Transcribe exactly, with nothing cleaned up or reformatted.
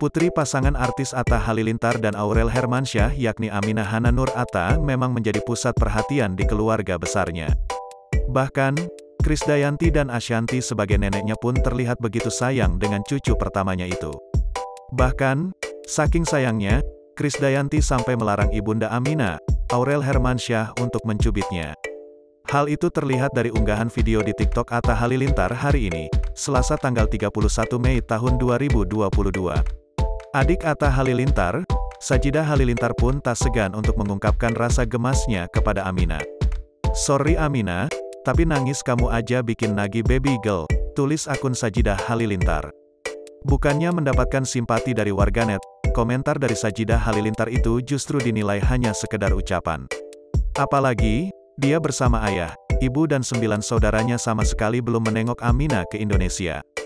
Putri pasangan artis Atta Halilintar dan Aurel Hermansyah yakni Aminah Hana Nur Atta memang menjadi pusat perhatian di keluarga besarnya. Bahkan, Krisdayanti dan Ashanty sebagai neneknya pun terlihat begitu sayang dengan cucu pertamanya itu. Bahkan, saking sayangnya, Krisdayanti sampai melarang ibunda Aminah, Aurel Hermansyah untuk mencubitnya. Hal itu terlihat dari unggahan video di TikTok Atta Halilintar hari ini, Selasa tanggal tiga puluh satu Mei tahun dua ribu dua puluh dua. Adik Atta Halilintar, Sajidah Halilintar pun tak segan untuk mengungkapkan rasa gemasnya kepada Aminah. "Sorry Aminah, tapi nangis kamu aja bikin nagih baby girl," tulis akun Sajidah Halilintar. Bukannya mendapatkan simpati dari warganet, komentar dari Sajidah Halilintar itu justru dinilai hanya sekedar ucapan. Apalagi, dia bersama ayah, ibu dan sembilan saudaranya sama sekali belum menengok Aminah ke Indonesia.